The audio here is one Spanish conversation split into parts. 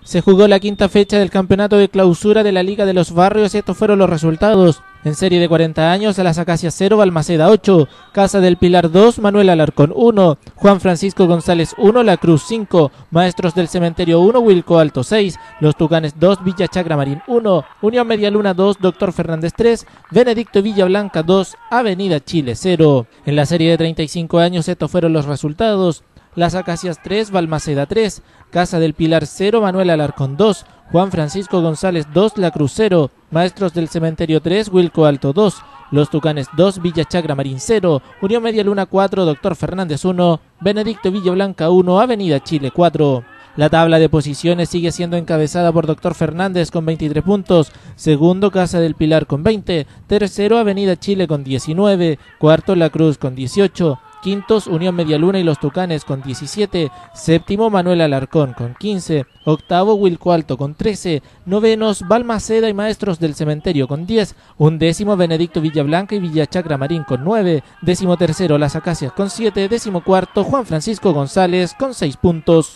Se jugó la quinta fecha del campeonato de clausura de la Liga de los Barrios y estos fueron los resultados. En serie de 40 años, Las Acacias 0, Balmaceda 8, Casa del Pilar 2, Manuel Alarcón 1, Juan Francisco González 1, La Cruz 5, Maestros del Cementerio 1, Wilco Alto 6, Los Tucanes 2, Villa Chacra Marín 1, Unión Medialuna 2, Doctor Fernández 3, Benedicto Villa Blanca 2, Avenida Chile 0. En la serie de 35 años, estos fueron los resultados. Las Acacias 3, Balmaceda 3, Casa del Pilar 0, Manuel Alarcón 2, Juan Francisco González 2, La Cruz 0, Maestros del Cementerio 3, Wilco Alto 2, Los Tucanes 2, Villa Chacra Marín 0, Unión Medialuna 4, Doctor Fernández 1, Benedicto Villa Blanca 1, Avenida Chile 4. La tabla de posiciones sigue siendo encabezada por Doctor Fernández con 23 puntos, segundo Casa del Pilar con 20, tercero Avenida Chile con 19, cuarto La Cruz con 18, quintos Unión Medialuna y Los Tucanes con 17, séptimo Manuel Alarcón con 15, octavo Wilco Alto con 13, novenos Balmaceda y Maestros del Cementerio con 10, undécimo Benedicto Villablanca y Villa Chacra Marín con 9, décimo tercero Las Acacias con 7, décimo cuarto Juan Francisco González con 6 puntos.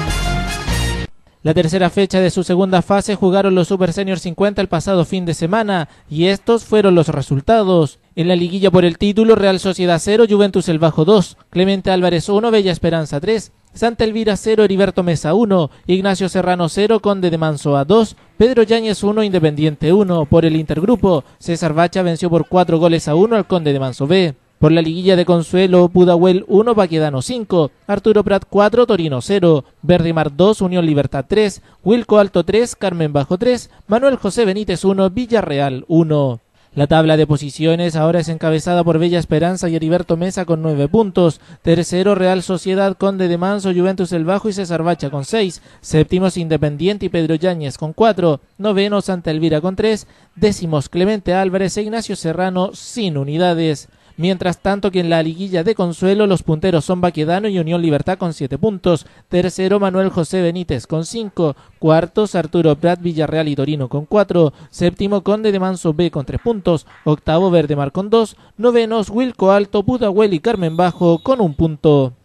La tercera fecha de su segunda fase jugaron los Super Senior 50 el pasado fin de semana y estos fueron los resultados. En la liguilla por el título, Real Sociedad 0, Juventus El Bajo 2, Clemente Álvarez 1, Bella Esperanza 3, Santa Elvira 0, Heriberto Mesa 1, Ignacio Serrano 0, Conde de Mansoa 2, Pedro Yáñez 1, Independiente 1. Por el intergrupo, César Bacha venció por 4-1 al Conde de Manso B. Por la liguilla de Consuelo, Pudahuel 1, Baquedano 5, Arturo Prat 4, Torino 0, Verdimar 2, Unión Libertad 3, Wilco Alto 3, Carmen Bajo 3, Manuel José Benítez 1, Villarreal 1. La tabla de posiciones ahora es encabezada por Bella Esperanza y Heriberto Mesa con 9 puntos, tercero Real Sociedad, Conde de Manso, Juventus El Bajo y César Bacha con 6, séptimos Independiente y Pedro Yáñez con 4, noveno Santa Elvira con 3, décimos Clemente Álvarez e Ignacio Serrano sin unidades. Mientras tanto que en la liguilla de Consuelo los punteros son Baquedano y Unión Libertad con 7 puntos, tercero Manuel José Benítez con 5, cuartos Arturo Prat, Villarreal y Torino con 4, séptimo Conde de Manso B con 3 puntos, octavo Verdemar con 2, novenos Wilco Alto, Pudahuel y Carmen Bajo con 1 punto.